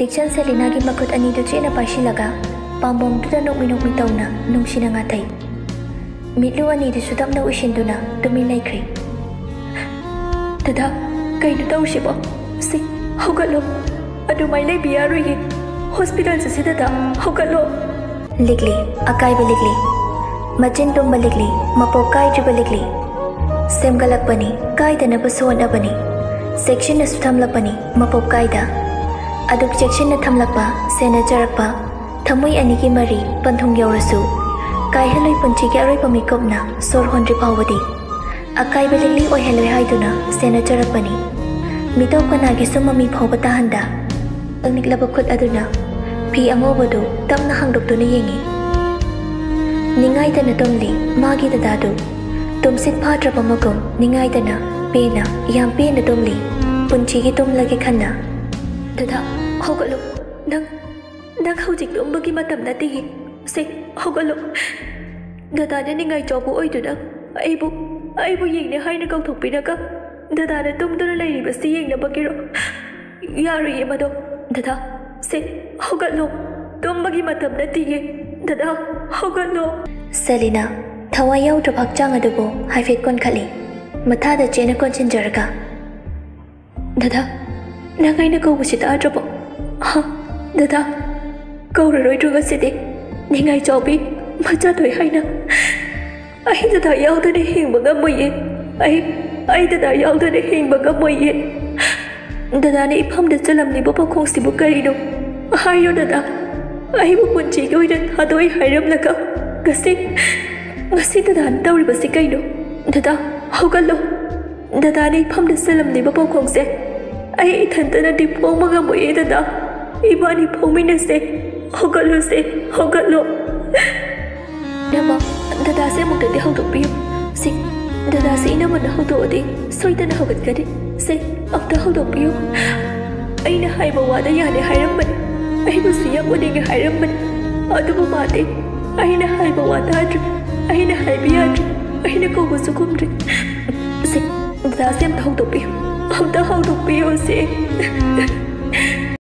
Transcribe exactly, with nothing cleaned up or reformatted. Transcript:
Diction Selina की मकुट अनी तो चेना पाशी लगा पाम्बोम तुदा नोकमी नोकमी तौना नुंगसिना ngathai मिटलु अनी दु सुदम न उशिंदुना तुमी लाइख्रे तदा कइनु तौसिबो सि होगलो अदु माइ लै बियारुगे हॉस्पिटल से सिदा होगलो लिगली अकाई बलिगली मचिन तुम बलिगली मपो काय जु बलिगली सेमगलक बनी काय दन बसोना बनी सेक्शन न सुथम लपनी मपो कायदा अदुक सेक्शन न थमलकपा सेना चरकपा थमुई अनी की मरी पंथुंग यौरसु काय हलoi पुंची के अरोय पमिकोपना सोर होंद्रि फावदी अकाई बलिगली ओय हलoi हाइदुना सेना चरकपनी मितौ कनागी सुममी फावबता हंदा अंगनिकलब खुद अदुना फी अंगोबदु तमना हांगदोक्तुना येंगी निंगाइदना तोमली मागी ददादु तुमसित फाद्रब मगुम निंगाइदना पेना याम पेना तोमली पुंची की तुमलगे खन्ना ददा होगलो नंग नंग हौजिक तुमबगी मतम नतिगी से होगलो ददा ने निंगाइ चौबु ओइदुना आइबु आइबु येंगने हाइना कौथोकपिनका ददा ने तुमदुना लैरिबसि येंगनबगिरो यारुये मदो ददा से होगलो तुमबगी मतम नतिगी ददा होगलो सेलिना थवा याउद्रब हक्चांग अदुबु हाइफेट कोनखली मथादा चेना कोनचिनजरगा ददा नंगाइना कौबसि ताद्रबो हा ददा कौररोइद्रगसिदि निंगाइ चौबि मचाथोय हाइना आई ददा याउदने हिंगबा गमोये आई आई ददा याउदने हिंगबा गमोये ददा ने इफमदा चलमनिबो पखोंसिबु करिनो हायो ददा आइबु पुंचिगि ओइना थादोय हाइरमलगा गसि गसि ददा तौरिबसि कइनो ददा होगलो ददा ने इफमदा चलमनिबो पखोंसे आई इथंतना दिपोंग मगमोये ददा इबानी फोमिनसे होगलो से होगलो नमा ददा से मुक्तदि हौदोकपियो सि ददा से इनमना हौदोदि सोइदना हौगतगदि से अक्ता हौदोकपियो अइना हाइबा वादा याने हाइरमबने अइबु सिया ओदिगे हाइरमबने अदुबु मादे अइना हाइबा वादा आद्रि अइना हाइबियाद्रि अइना कौबसु कुमद्रि से ददा से अक्ता हौदोकपियो अक्ता हौदोकपियो से